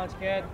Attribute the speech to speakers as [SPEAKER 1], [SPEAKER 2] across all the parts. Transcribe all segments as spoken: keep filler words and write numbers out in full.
[SPEAKER 1] challenge, kid.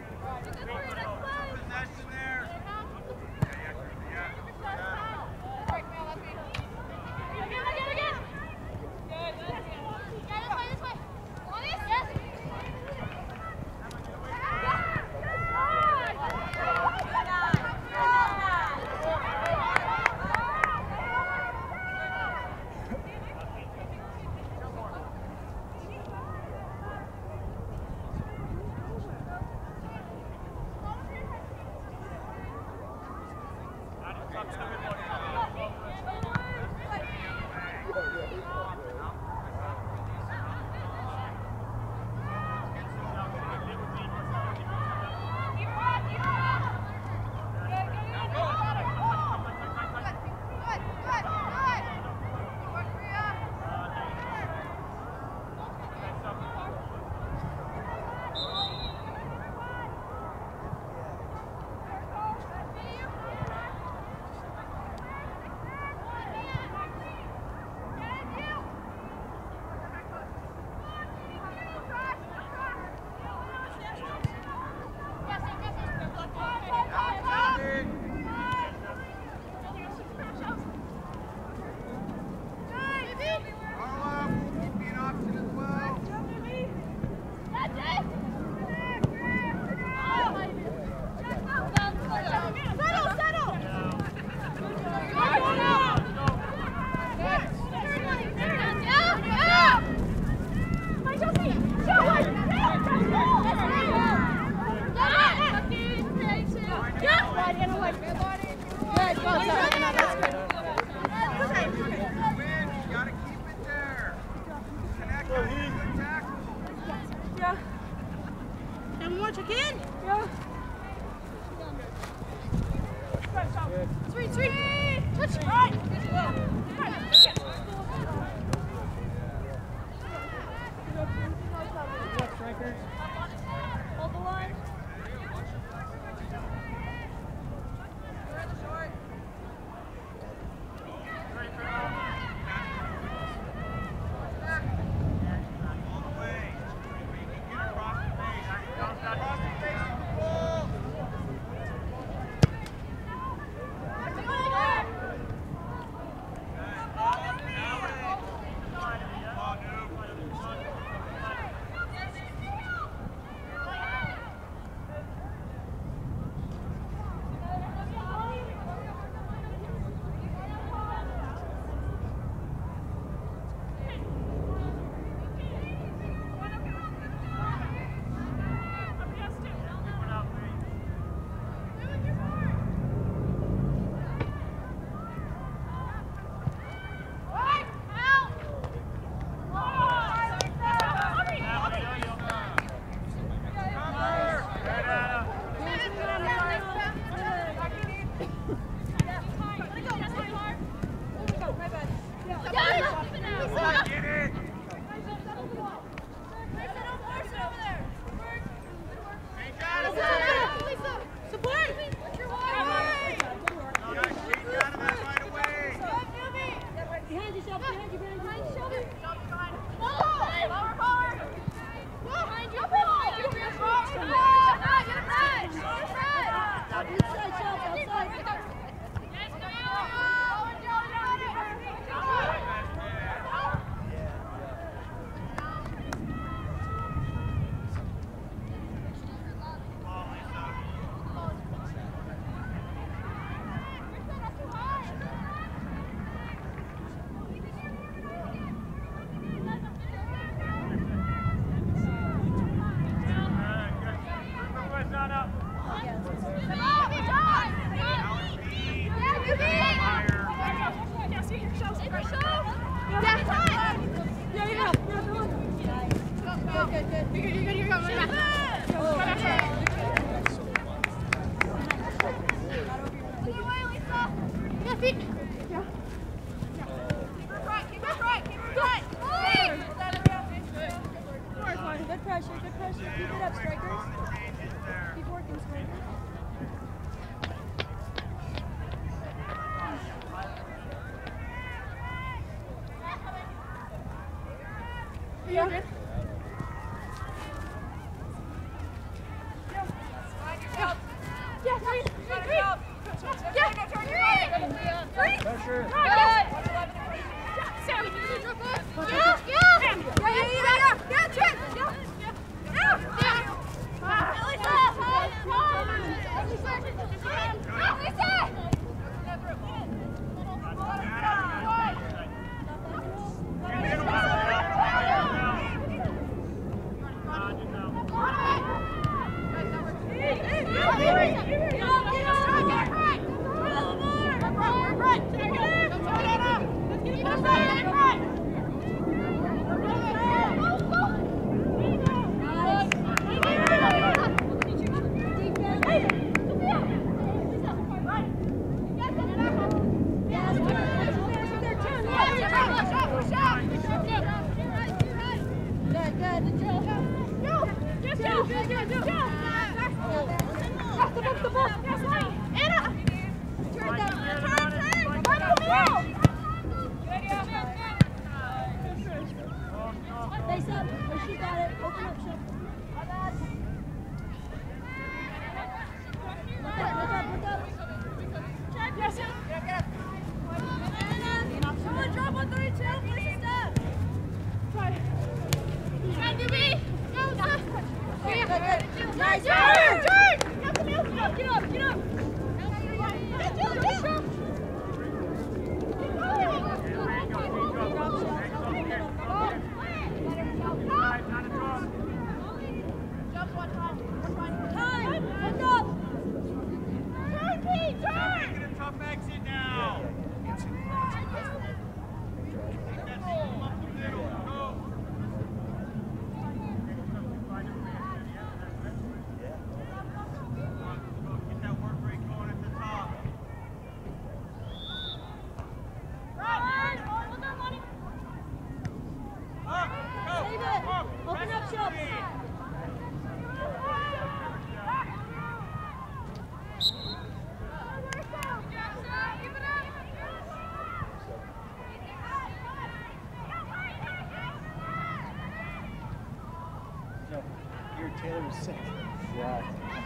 [SPEAKER 1] Taylor was sick.
[SPEAKER 2] Yeah.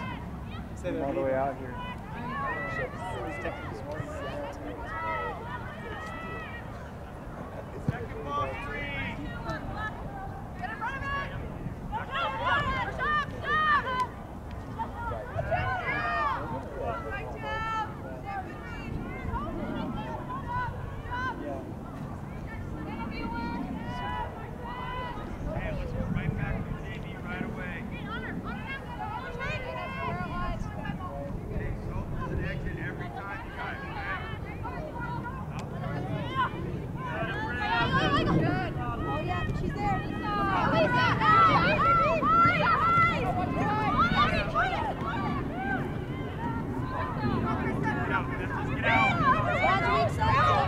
[SPEAKER 1] Said
[SPEAKER 2] all the way out here.
[SPEAKER 3] Second ball, three. Get in front of it. Stop, stop. Hey, let's go right back to J V right away. Hey, Soap is an exit every time, you guys, okay?
[SPEAKER 4] Good. Oh, yeah, she's there.
[SPEAKER 3] Get out.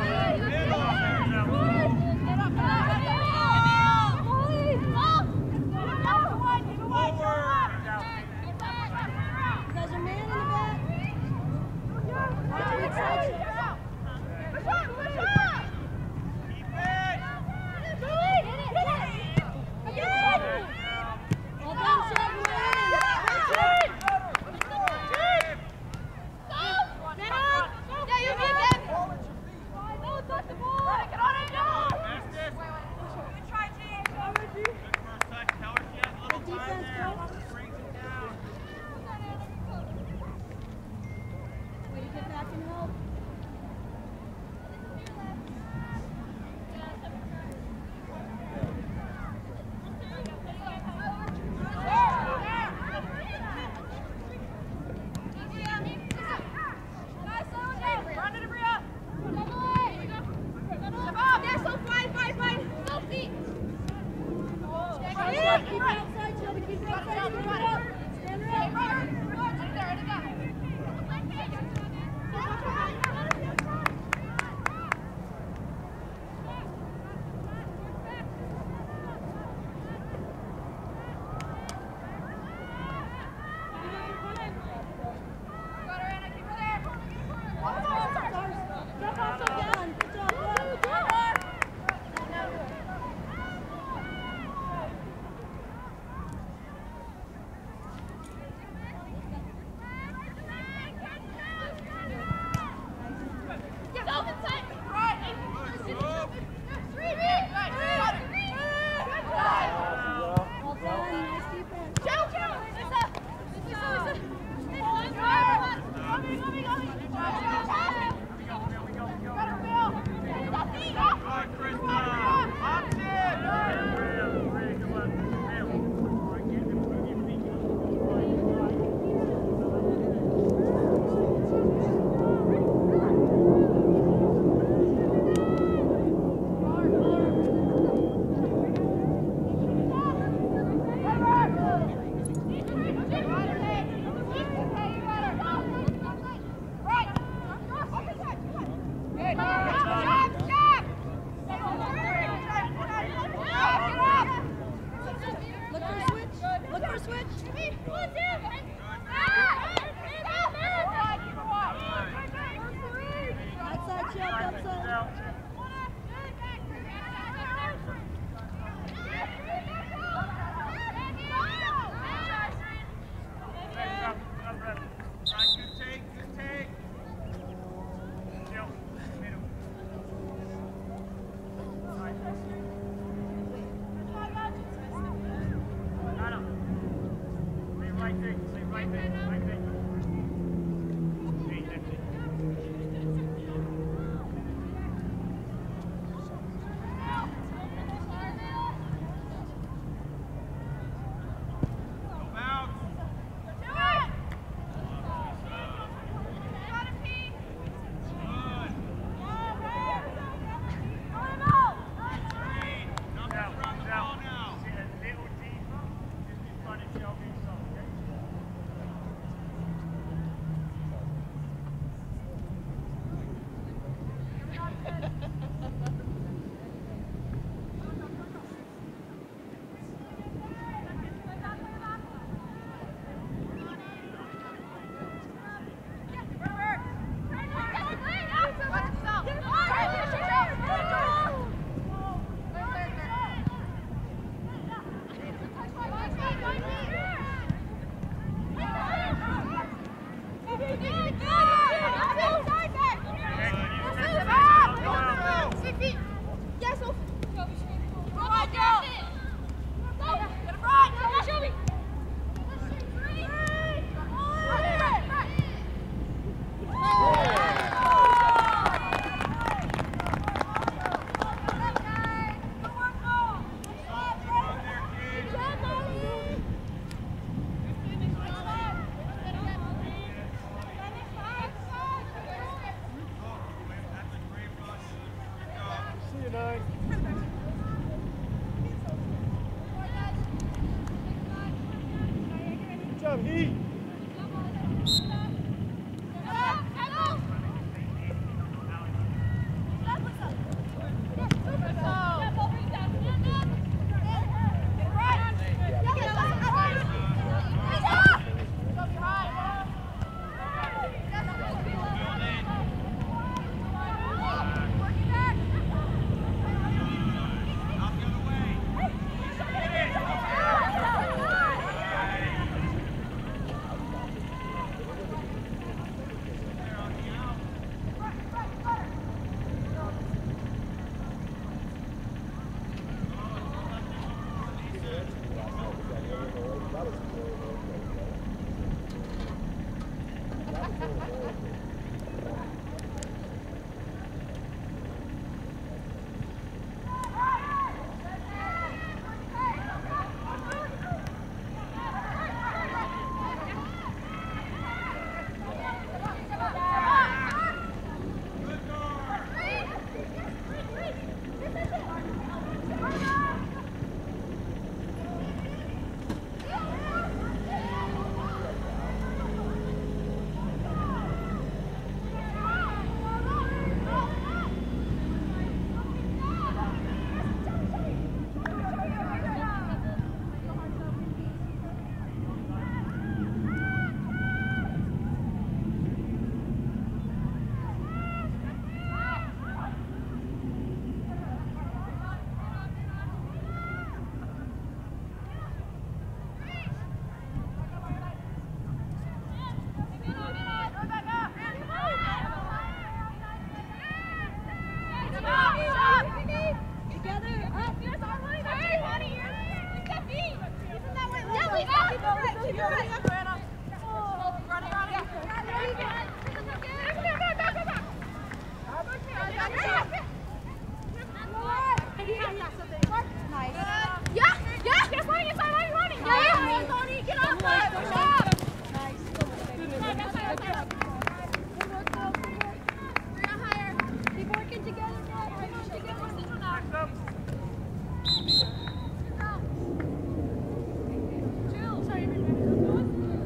[SPEAKER 3] Sorry.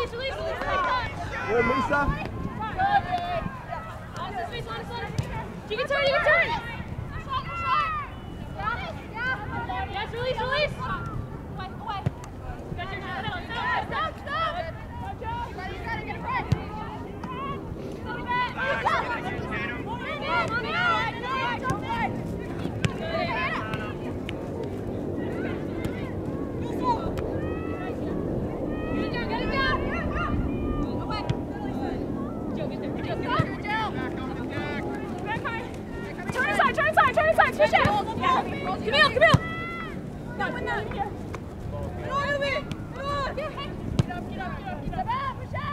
[SPEAKER 2] Good, Lisa.
[SPEAKER 3] You can turn, you can turn. Yes, release, release. Away, away. Stop, stop. You gotta get a break. Turn inside, turn inside, turn inside, switch out. Camille, Camille. No, no, no. Get on, Ruby. Get on. Get up, get up, get up, get up. Push up.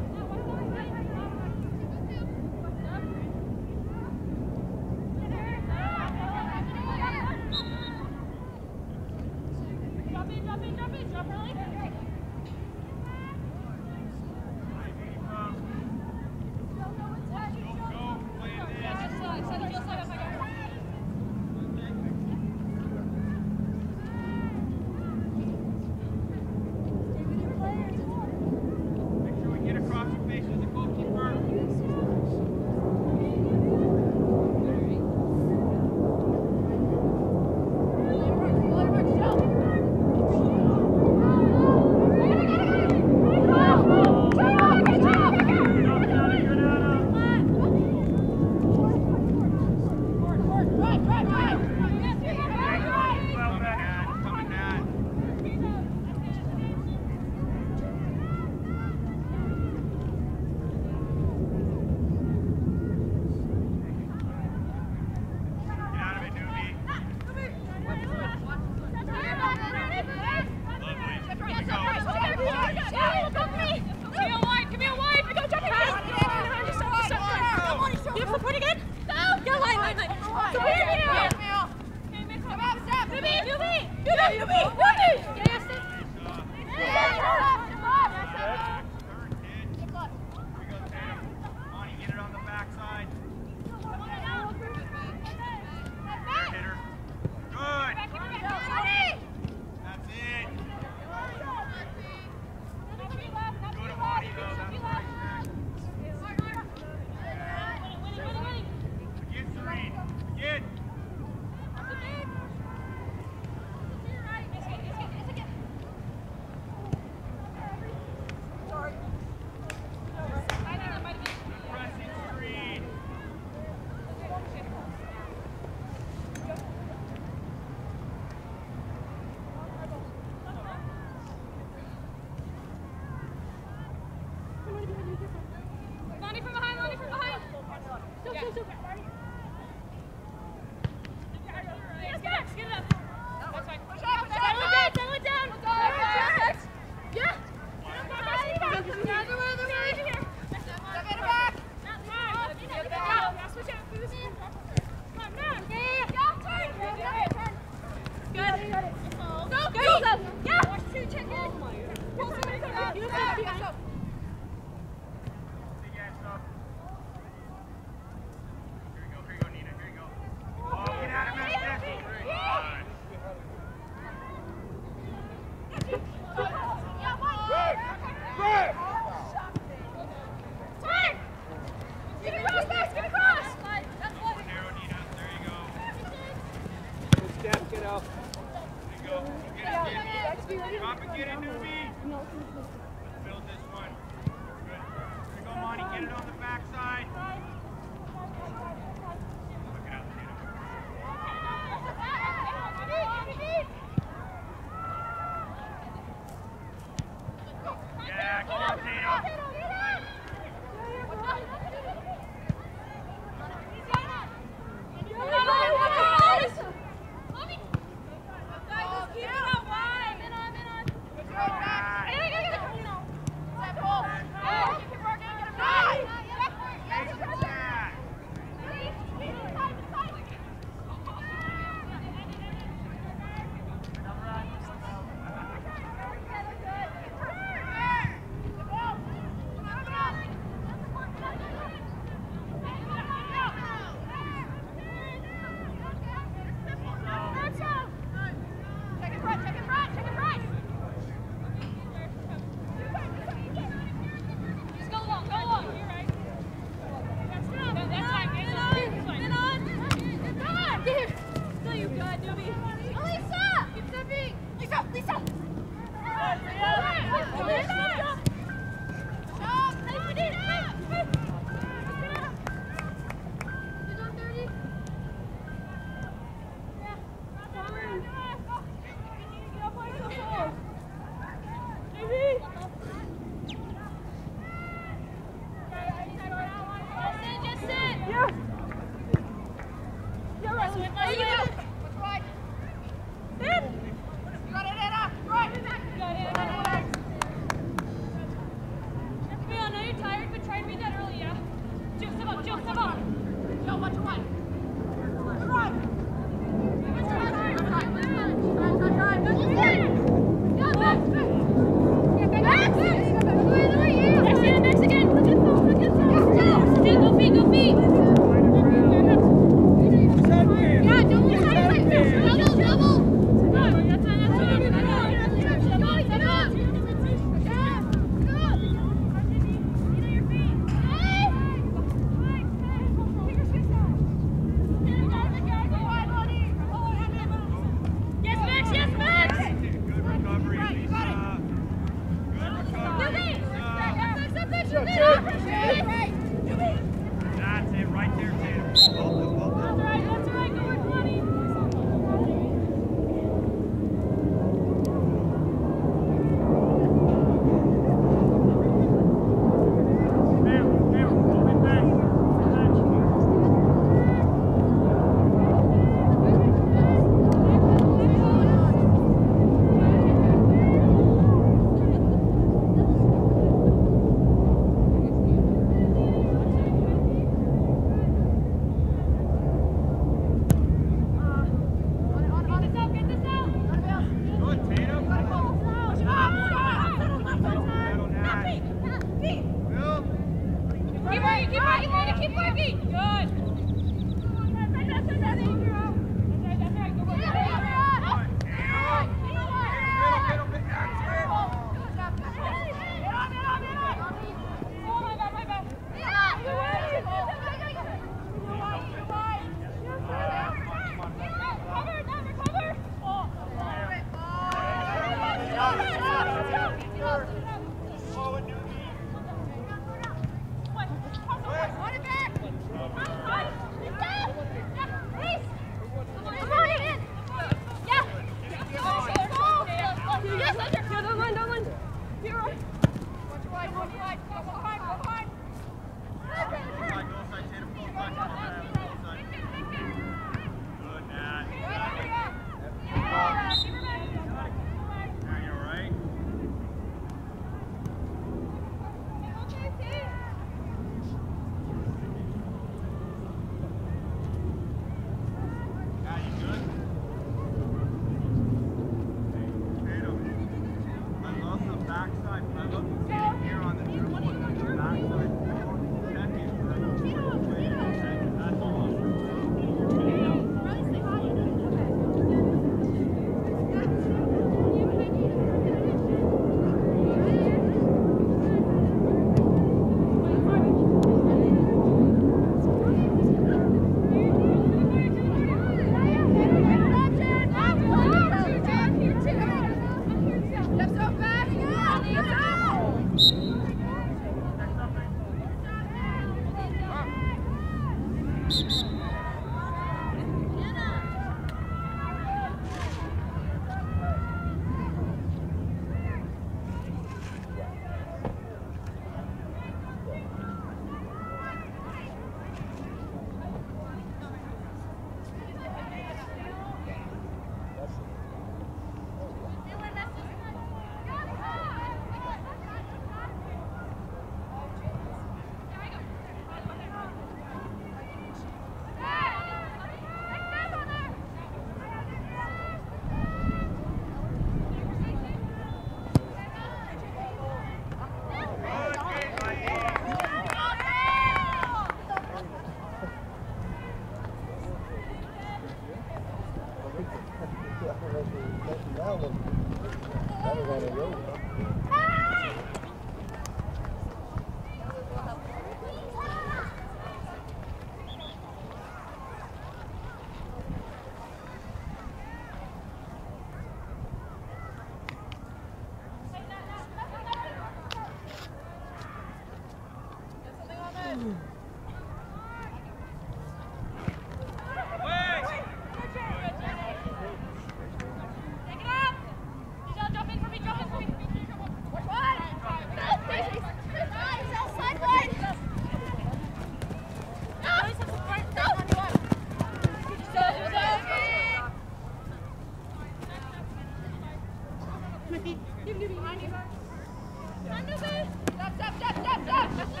[SPEAKER 3] Give me behind you. Stop, stop, stop, stop, stop.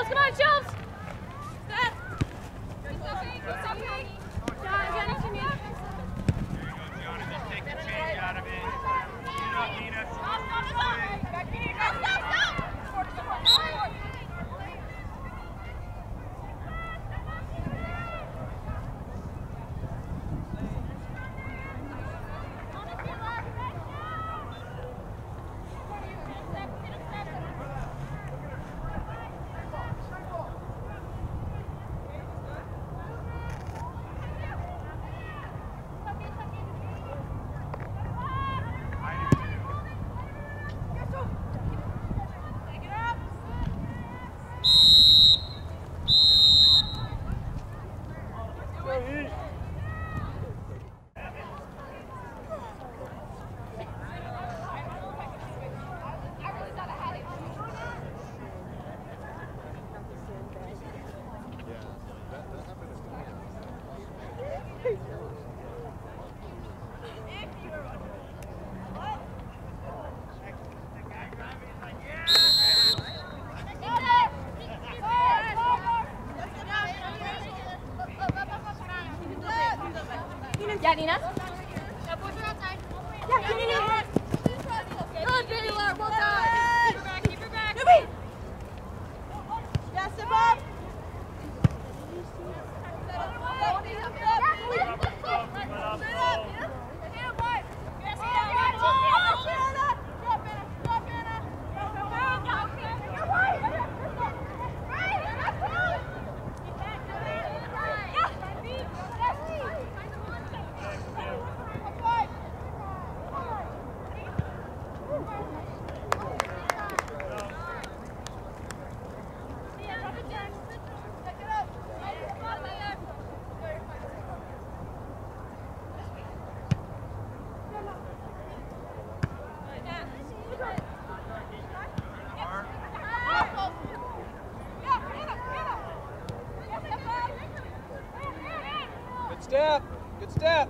[SPEAKER 3] Shields, come on, Shields! Step! Keep stepping, keep stepping! John, Johnny, to me.
[SPEAKER 2] There you go, Jonathan. Take the change out of it. Get it up, Nina.
[SPEAKER 3] Stop, stop, stop! Stop, stop, stop! Yeah, Nina? Yeah, boys are outside. Yeah, Nina. Good, Baylor. Well done. Keep her back, keep her back. Newbie!
[SPEAKER 4] Yeah, step up.
[SPEAKER 1] Good step. Good step.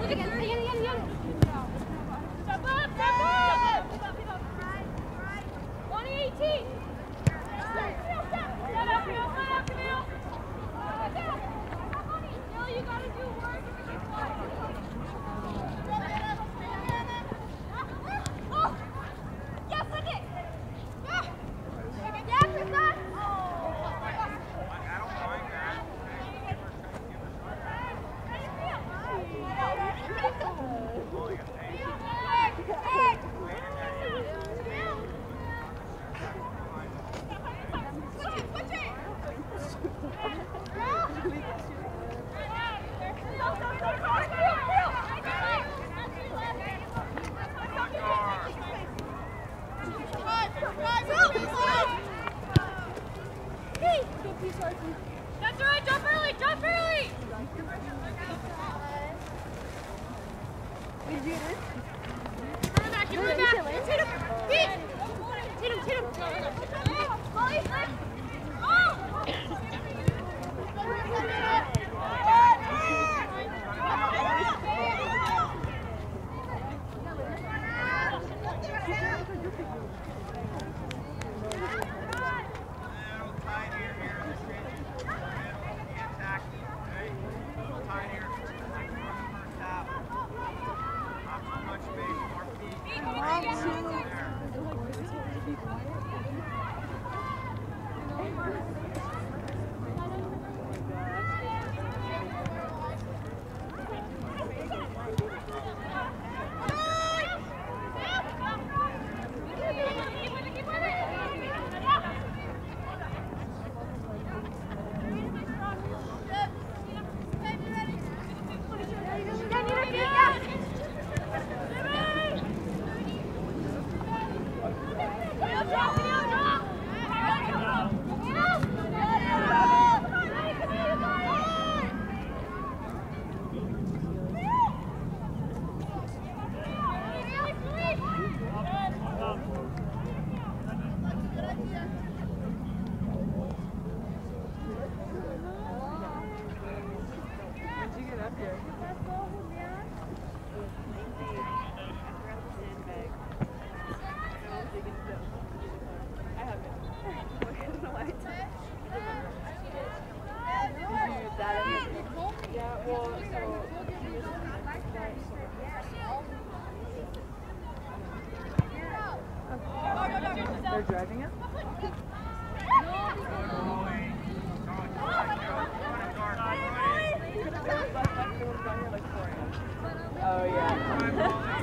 [SPEAKER 3] That's right, jump early, jump early!
[SPEAKER 4] Did you do this?
[SPEAKER 3] Run back, you run back! Hit him! Hit! Hit him, hit him! Molly, flip! Oh!
[SPEAKER 4] They're driving it? Oh yeah.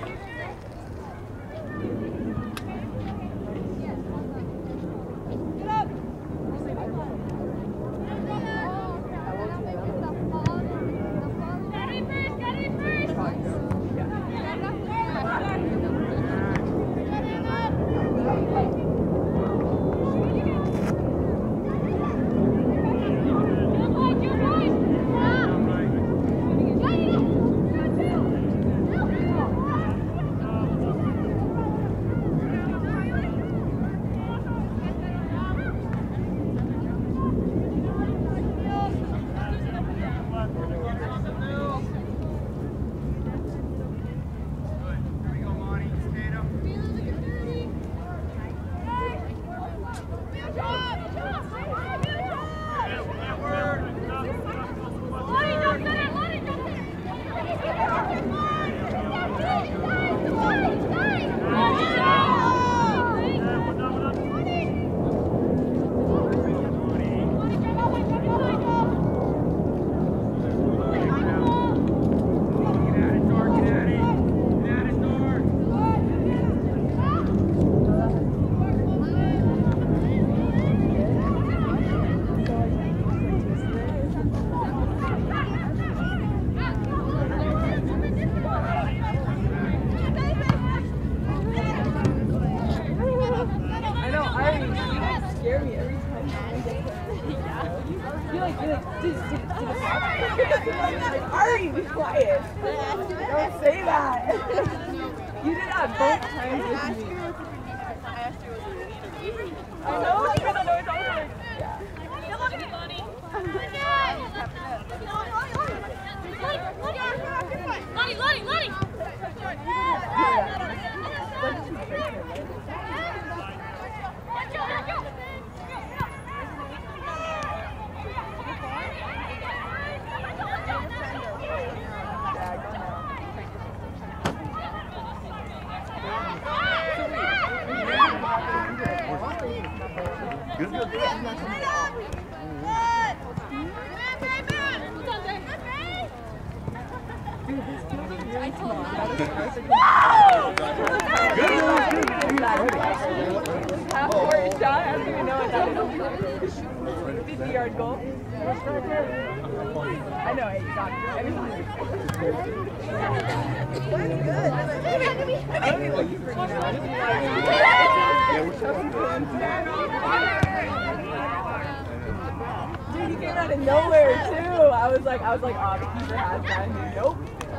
[SPEAKER 4] Ari, be quiet. Don't say that. You did that both times with me. I asked her was a leader.
[SPEAKER 3] I know, she doesn't know it's all like, yeah. Good luck, Bonnie. Good job. Lottie, Lottie, Lottie!
[SPEAKER 5] Good, good, good.
[SPEAKER 4] Half court shot, I don't even know what that is. fifty yard goal. I know, hey, you got it. Everything good. I don't even keep bringing it up. Dude, he came out of nowhere too. I was like, I was like, oh, the keeper has that. Nope.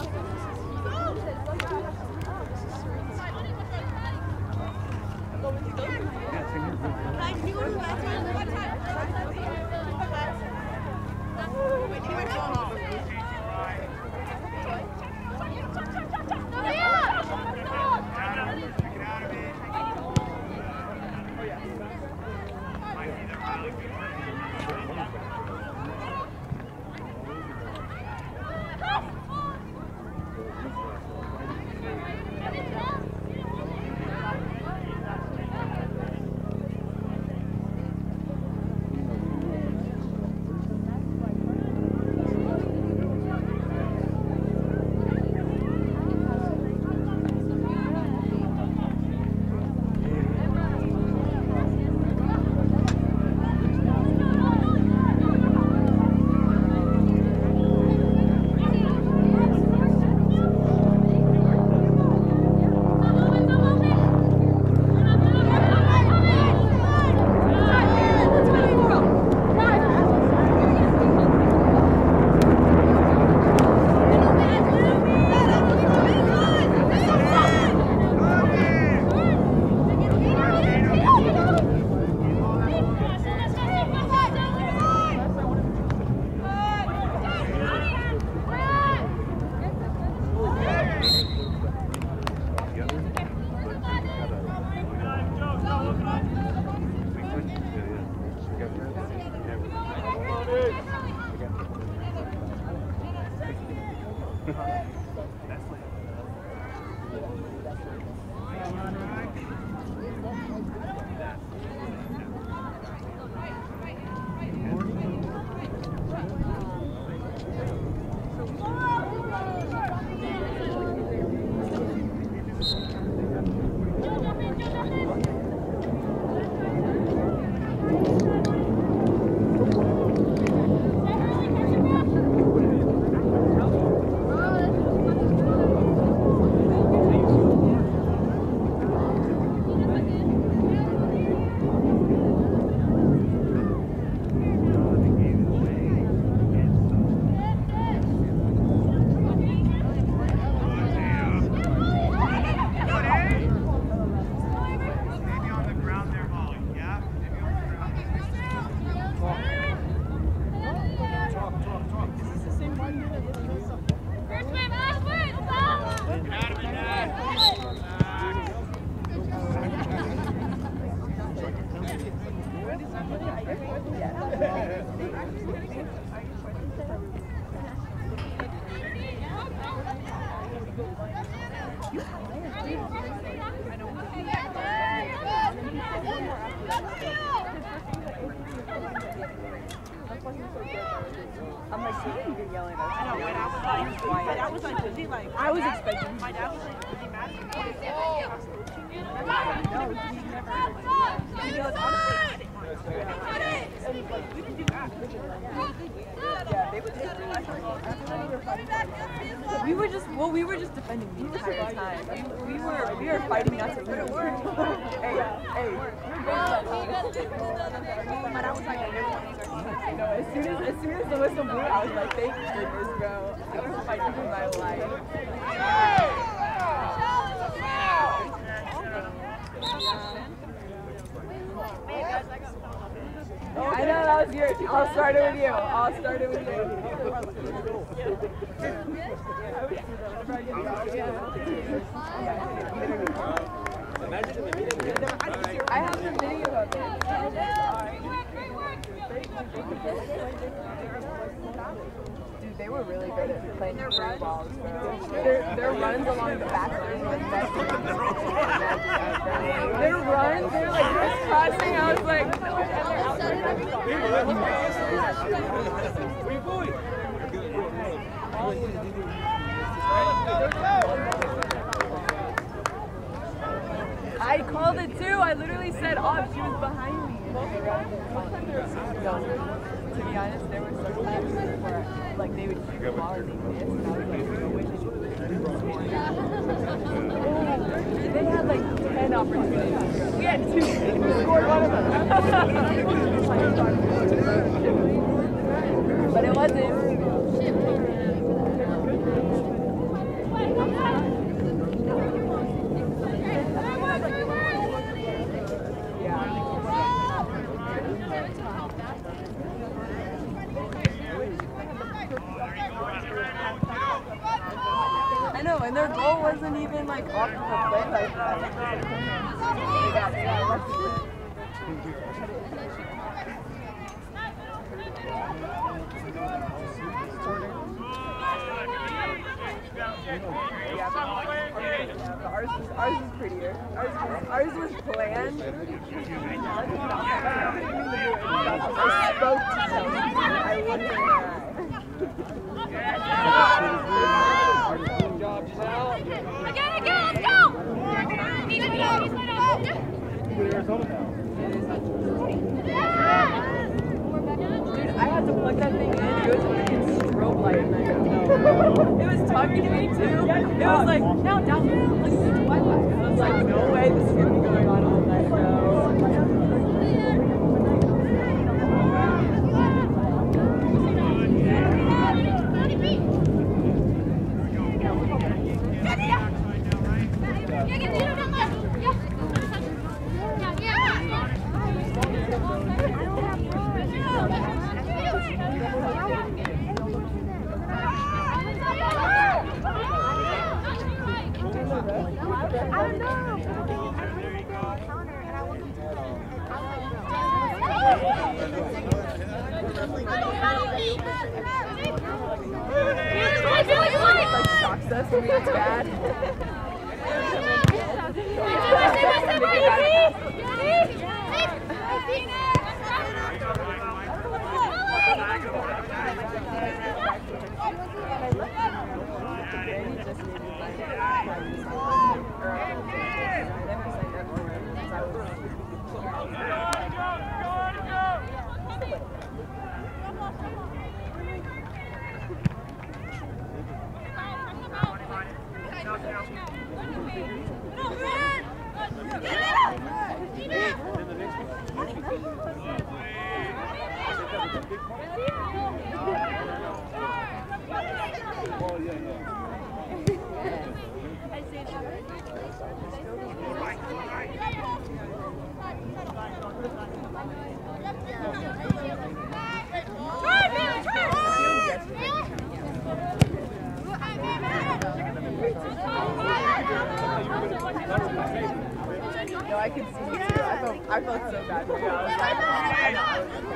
[SPEAKER 4] I'm like, he didn't even yell at us. I know, when I was like, my dad was like, was he like, I was expecting. My dad was like, was he mad at me? No, he never. He goes, honestly, I didn't want to. And like, we didn't do that. Yeah, they were just we were just, well, we were just defending the entire time. We, we were, we were fighting not to lose. Hey, hey. But I was like, I never want to use our team. No, as soon as, as soon as the whistle blew, I was like, thank goodness, bro. I was fighting for my life. I know, that was yours. I'll start it with you. I'll start it with you. I have the video of it. Dude, they were really good at playing their free balls, bro. Their, their runs along the back line were the best. Their runs, they're like crisscrossing. I was like, no, and they're out I called it too. I literally said off. She was behind me. To be honest, there were some times where like they would shoot the ball and they missed, and I was like, no way they should They had like ten opportunities. We had two. We scored one of them. But it wasn't. I know, and their goal wasn't even like off the play like that. Yeah, ours was ours was prettier. Ours was ours was planned. I spoke to them. I wouldn't have.
[SPEAKER 1] Good job, Giselle.
[SPEAKER 3] Again, again, let's go! Need to go.
[SPEAKER 4] Dude, I had to plug that thing in. It was a freaking strobe light, and I go, no. It was talking to me too. It was like, now download this Wi-Fi. I was like, no way, this is gonna be going on all night, bro. That's when it's bad. No, I could see you too. I felt, I felt so bad for you. I was like, I know.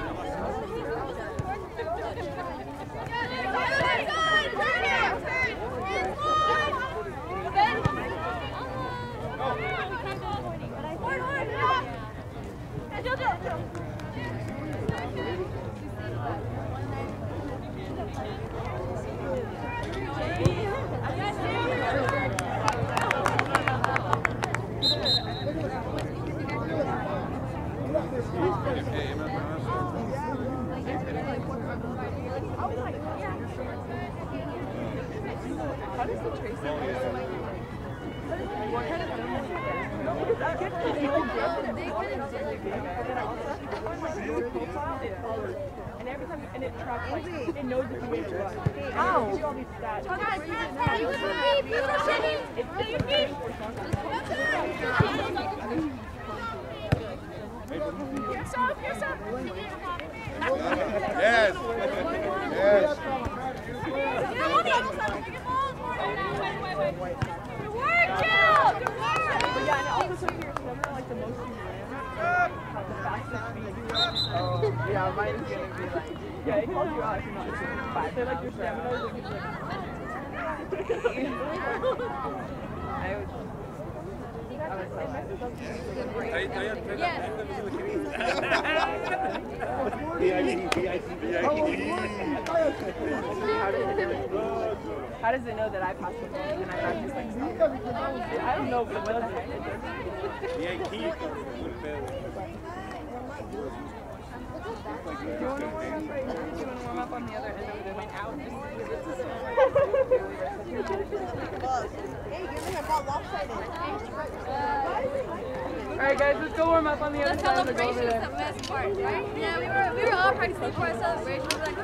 [SPEAKER 4] How does the tracing work? What kind of film is that? No, because I get the whole game and they all get the game. And then I also have to go on my your profile, it follows. And every time, and it tracks, like, it knows if you wait to run. Ow! It gives you all these stats. It's
[SPEAKER 5] Yes. Yes.
[SPEAKER 4] remember like the most you ran? The fastest speed you ran? Oh, yeah, mine is gonna be like, yeah, it calls you out if you're not doing five. They're like your stamina is like, like I was, I was like, how does it know that I passed the ball and I'm not just like stopping? I don't know, but what the heck it does. Do you want to warm up right here? Do you want to warm up on the other end of the went out?
[SPEAKER 3] Hey, give me a ball lopsided.
[SPEAKER 4] Alright guys, let's go warm up on the other
[SPEAKER 3] The
[SPEAKER 4] side of the goal over
[SPEAKER 3] celebration is the
[SPEAKER 4] there.
[SPEAKER 3] best part, right? Yeah, we were we were all practicing for our celebration. We were like,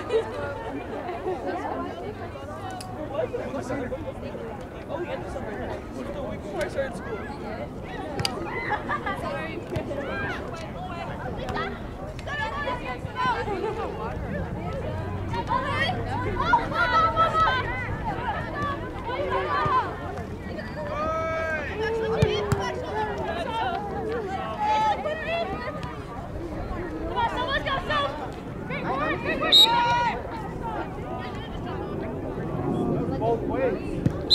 [SPEAKER 4] Oh, yeah, this is the week before I started school.
[SPEAKER 1] Both ways.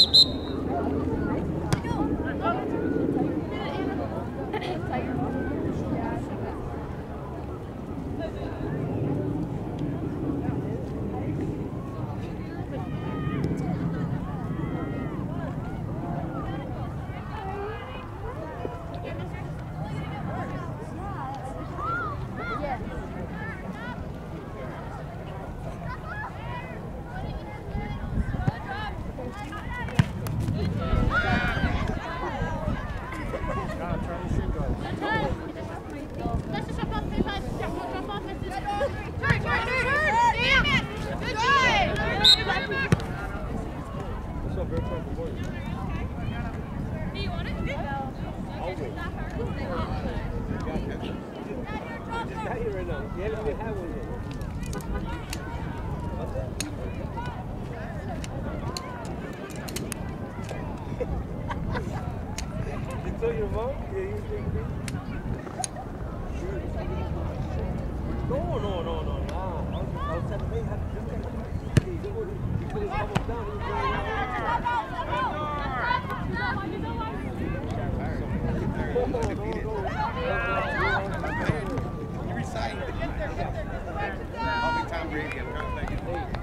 [SPEAKER 1] Your mom? Yeah, you think no, no, no, no, no. I was, I was telling me how to do that. He put, he put his elbows down. He was going
[SPEAKER 5] You recited it. I'll be Tom Brady. I'm trying to make it late.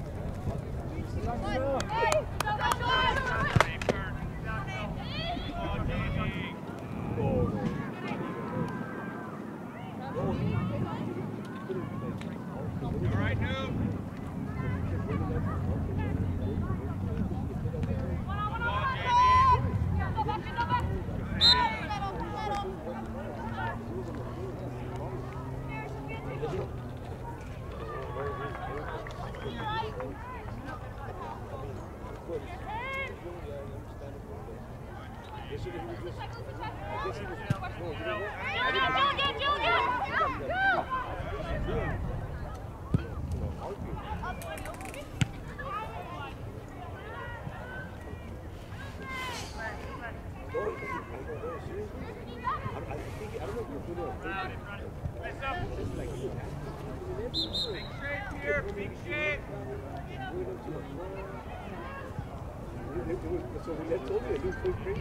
[SPEAKER 5] So we had told you to do quick cream.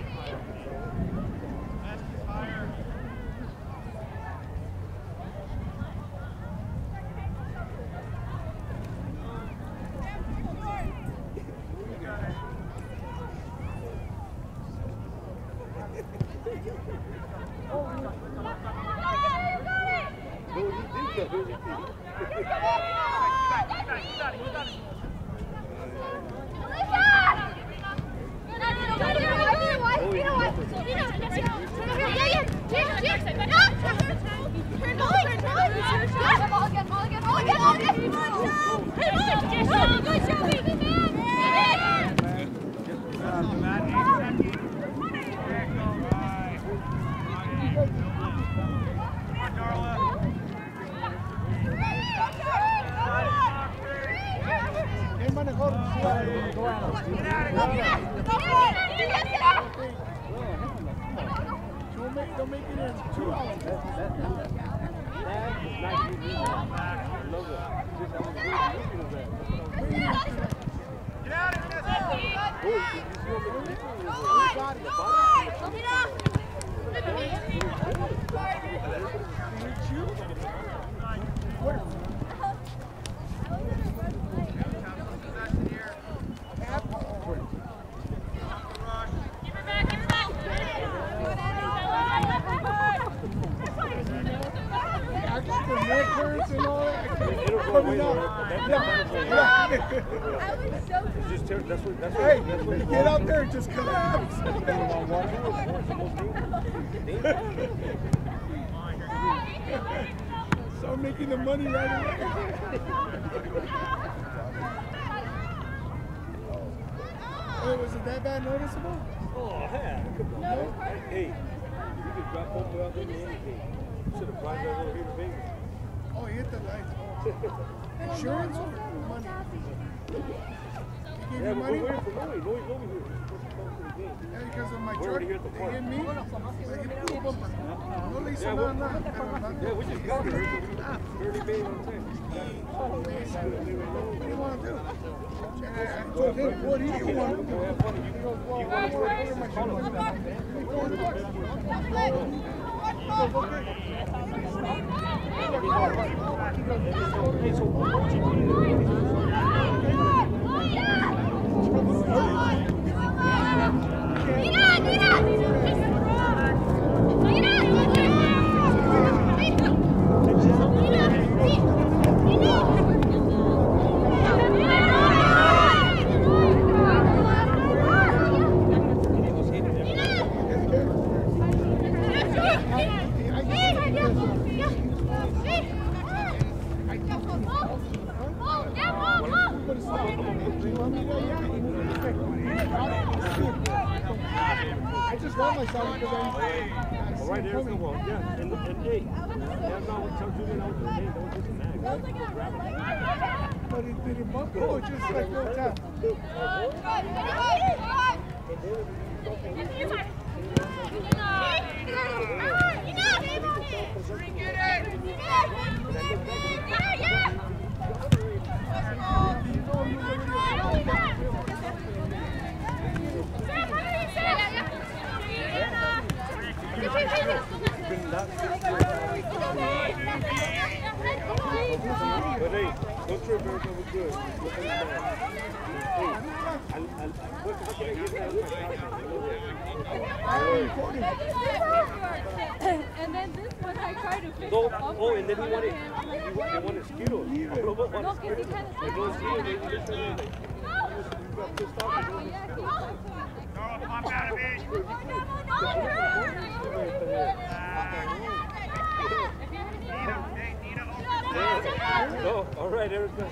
[SPEAKER 5] Hey, man, go.
[SPEAKER 1] That, that, that, that is nice. I love that. Just, I was really looking at that.
[SPEAKER 2] Get out of here, Nessie!
[SPEAKER 1] Oh, did you see what the picture was? The
[SPEAKER 5] Hey, get out there and just collapse. Start making the money right away. Oh, was it that bad noticeable?
[SPEAKER 1] Oh, yeah. Come on. Hey, you could drop both out there in anything. You should have flied that over here to Vegas.
[SPEAKER 5] Oh, he hit the lights. Insurance or money? He gave
[SPEAKER 1] Yeah,
[SPEAKER 5] you
[SPEAKER 1] we're
[SPEAKER 5] money?
[SPEAKER 1] waiting for Louis. Louis over here.
[SPEAKER 5] Yeah, because of my
[SPEAKER 1] We're
[SPEAKER 5] truck,
[SPEAKER 1] already here at the
[SPEAKER 5] they
[SPEAKER 1] park.
[SPEAKER 5] hit me. Like, it blew a bumper. No, Lisa,
[SPEAKER 1] Yeah,
[SPEAKER 5] no,
[SPEAKER 1] well-
[SPEAKER 5] no.
[SPEAKER 1] Yeah, we just got here. thirty days on time.
[SPEAKER 5] What do you want to do? And I, I told him, what do you want to do?
[SPEAKER 1] Go have fun. You, you want to work here? Call us. Hey, so what you
[SPEAKER 5] I just love myself because I
[SPEAKER 1] All right, there's the one. Yeah, and, and hey, that's not what tells you that I was hey, that was just a nag, right? Grab it.
[SPEAKER 5] But it didn't bump it, or just like no tap.
[SPEAKER 1] But hey, don't trip, everything was good. Look at that. Hey, I, I, what, how can I get that?
[SPEAKER 3] And then this one I tried to fix
[SPEAKER 1] So,
[SPEAKER 3] the bumper
[SPEAKER 1] oh, and then he
[SPEAKER 3] in front
[SPEAKER 1] wanted,
[SPEAKER 3] of him. I'm like,
[SPEAKER 1] he, wa- they wanted Skittles. I don't know what
[SPEAKER 3] No,
[SPEAKER 1] wanted
[SPEAKER 3] because he
[SPEAKER 1] Skittles.
[SPEAKER 3] kind of
[SPEAKER 1] They don't Skittles, they just said, like,
[SPEAKER 3] No!
[SPEAKER 1] you got pissed off.
[SPEAKER 3] Oh, yeah, he was like,
[SPEAKER 2] Carl, pop out of it! Hey, Nina, open
[SPEAKER 1] Oh, all right, everything.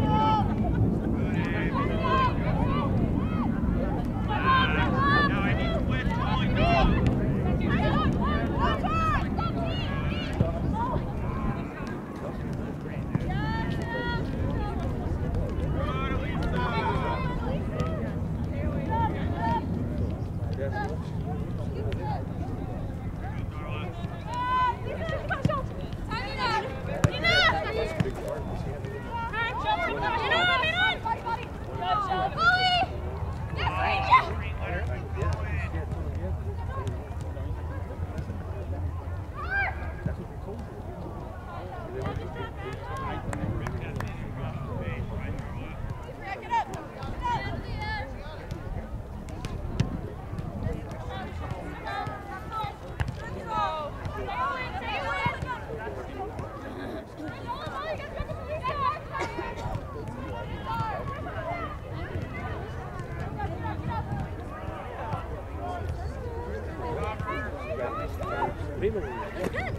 [SPEAKER 2] No, I need
[SPEAKER 1] prima.
[SPEAKER 3] That's good.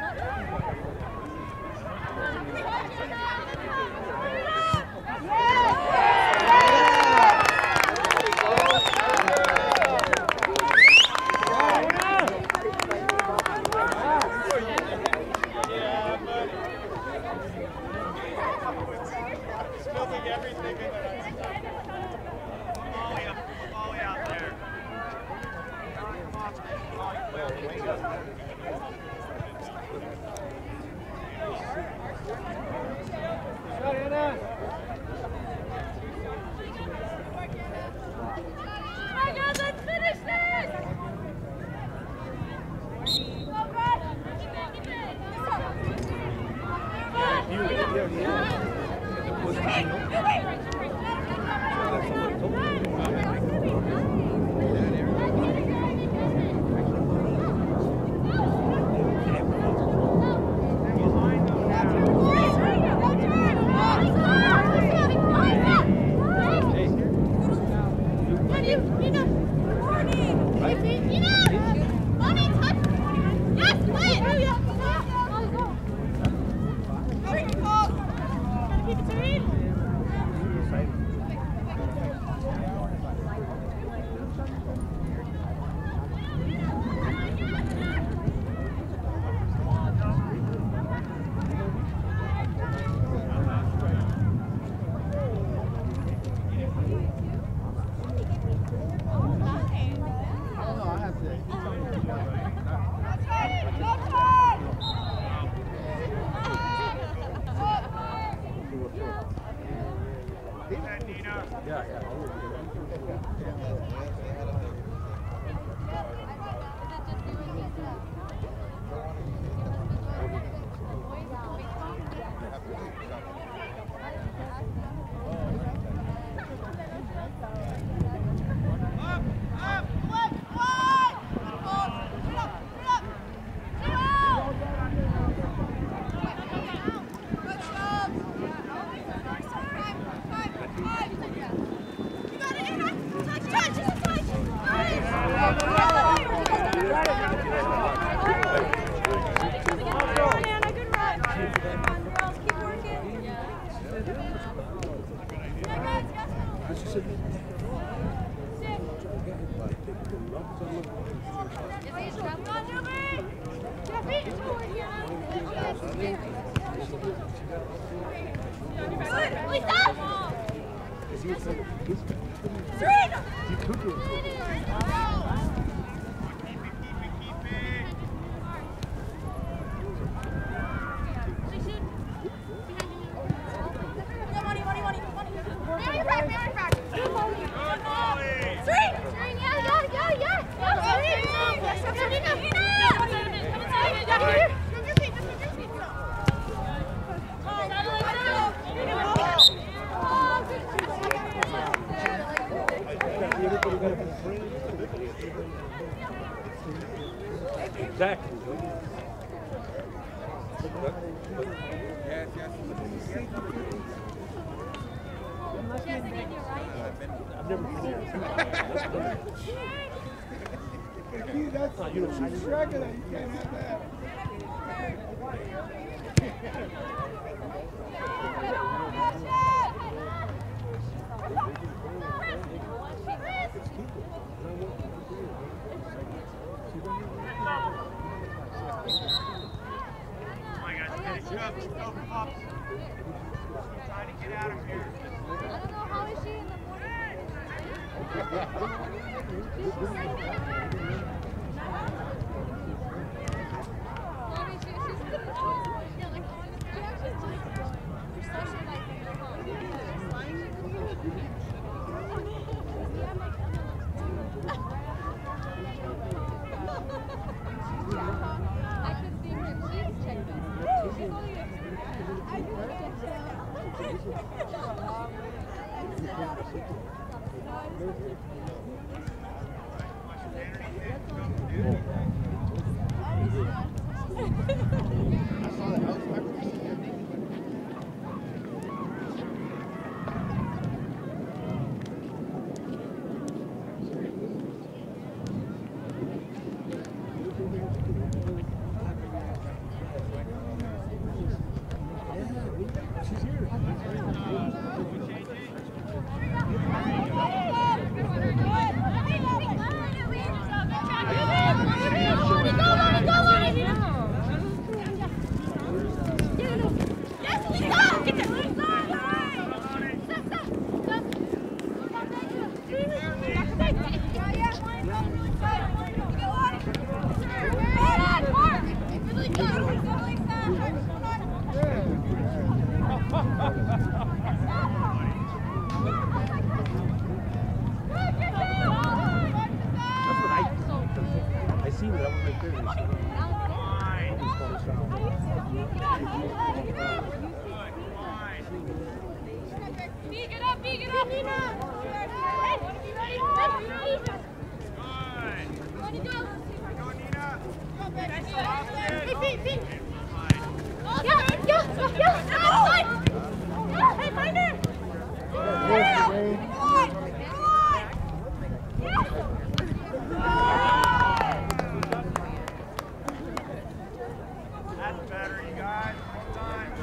[SPEAKER 2] Spilling everything in there. Molly up, Molly out there.
[SPEAKER 3] Alright guys, let's finish this! Go, Brad!
[SPEAKER 1] Yeah, yeah. Exactly.
[SPEAKER 2] Yes, yes.
[SPEAKER 1] I've never been there.
[SPEAKER 5] Key, that's
[SPEAKER 1] Oh, you don't see
[SPEAKER 5] she's regular. You can't have that.
[SPEAKER 2] Come on, guys, finish up. Let's go, Pops. Trying to get out of here.
[SPEAKER 3] I don't know, how is she in the I could see her cheeks check this. B, get up, B, get up, Nina. Hey, be ready, ready.
[SPEAKER 2] Good. Go, Nina.
[SPEAKER 3] Hey, B, B. Yeah, yeah, yeah, yeah. Yeah, hey, find her.
[SPEAKER 5] Yes, Ray.
[SPEAKER 3] Come on, come on. Yeah.
[SPEAKER 2] That's better, you guys. Time.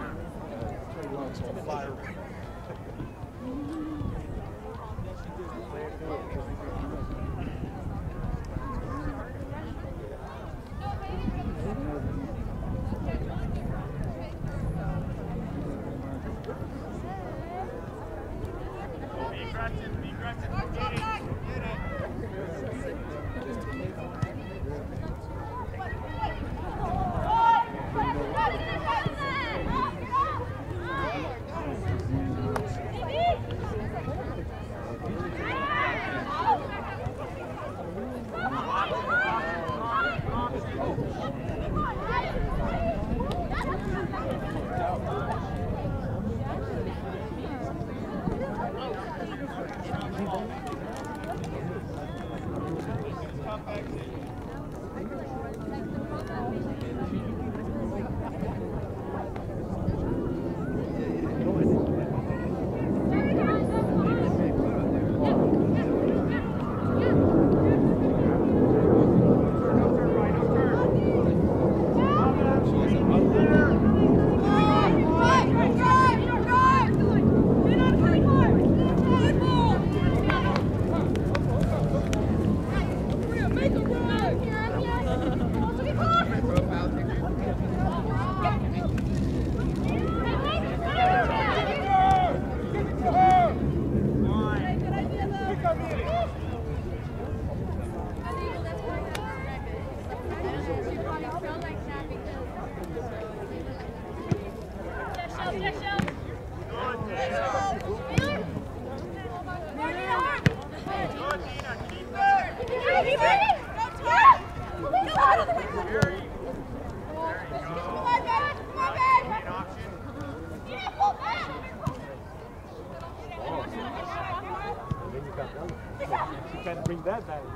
[SPEAKER 2] Be aggressive, be aggressive. Go get it. Go get it.
[SPEAKER 1] You can't bring that back.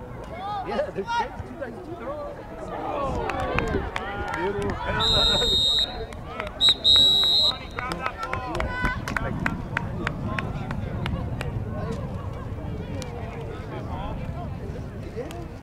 [SPEAKER 1] Yeah, they're great. They're all- Oh, beautiful.